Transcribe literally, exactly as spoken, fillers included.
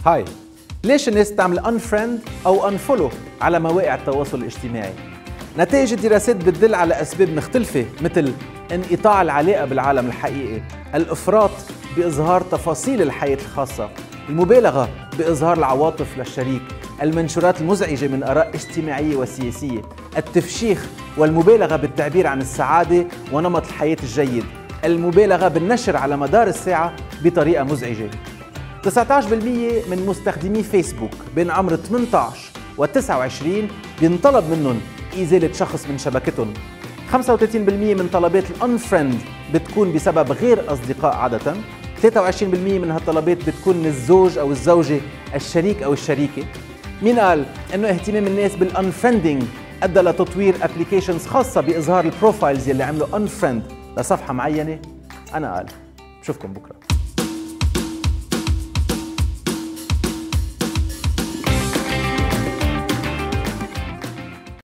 هاي، ليش الناس تعمل unfriend أو unfollow على مواقع التواصل الاجتماعي؟ نتائج الدراسات بتدل على أسباب مختلفة مثل انقطاع العلاقة بالعالم الحقيقي، الإفراط بإظهار تفاصيل الحياة الخاصة، المبالغة بإظهار العواطف للشريك، المنشورات المزعجة من آراء اجتماعية وسياسية، التفشيخ والمبالغة بالتعبير عن السعادة ونمط الحياة الجيد، المبالغة بالنشر على مدار الساعة بطريقة مزعجة. تسعة عشر بالمئة من مستخدمي فيسبوك بين عمر ثمانية عشر و تسعة وعشرين بينطلب منهم إزالة شخص من شبكتهم. خمسة وثلاثين بالمئة من طلبات الانفريند بتكون بسبب غير أصدقاء عادة. ثلاثة وعشرين بالمئة من هالطلبات بتكون من الزوج أو الزوجة، الشريك أو الشريكة. مين قال إنه اهتمام الناس بالانفريندينج أدى لتطوير ابليكيشنز خاصة بإظهار البروفايلز يلي عملوا انفريند لصفحة معينة؟ أنا قال. بشوفكم بكرة.